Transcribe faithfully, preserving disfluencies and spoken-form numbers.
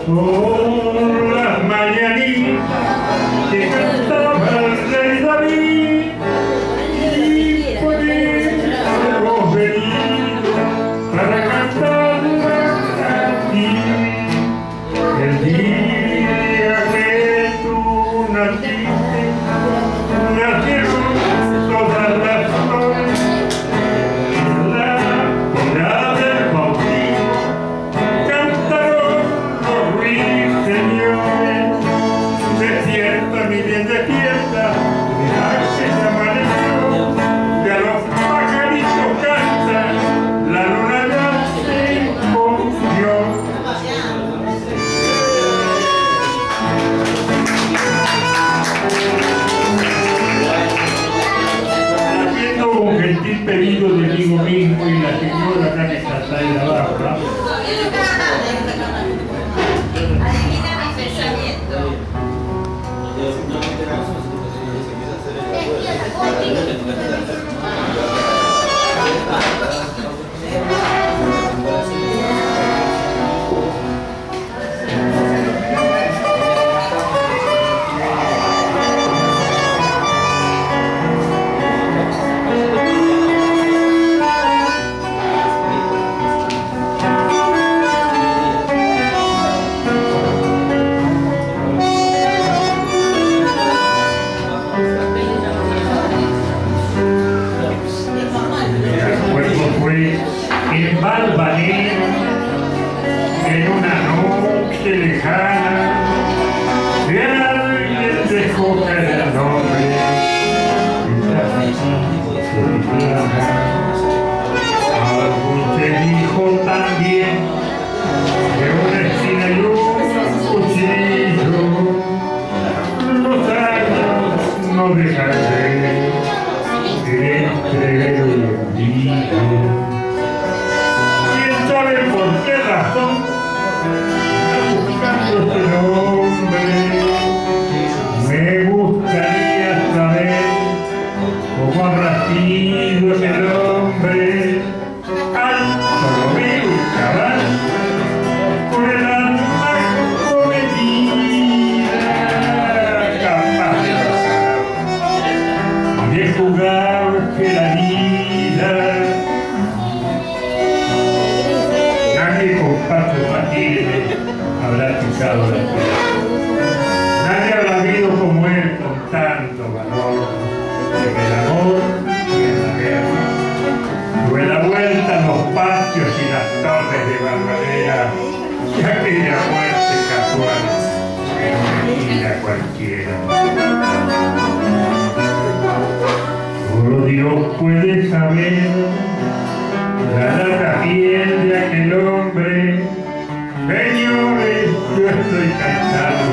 por las mañanitas que cantaba el rey David, y por eso hemos venido para cantarla a ti. El día que tú naciste, nacieron todas las flores. La hora del bautismo cantaron los ruiseñores. Despierta, mi bien, despierta, mira que se amaneció. Ya los pajaritos cantan, la luna ya se escondió. Haciendo un gentil pedido de amigo mismo y la señora acá que está ahí abajo, ¿no? Adivina mi pensamiento. En Balvanera, en una noche lejana, de alguien dejó caer el nombre, algún te dijo también que una esquina y un cuchillo, los años no dejan de entregar el día. ¿Sabe por qué razón está buscando este nombre? Me gustaría saber cómo habrá sido ese hombre, alto, vivo y cabal, con el alma cometida, capaz de pasar, de jugar que la vida. Nadie con pasos patines habrá pisado la tierra. Nadie habrá vivido como él con tanto valor en el amor y en la guerra. Tuve la vuelta en los patios y las torres de Balvanera y aquella muerte casual que no me tira cualquiera. Solo Dios puede saber la larga piel de aquel hombre. Señores, yo estoy cansado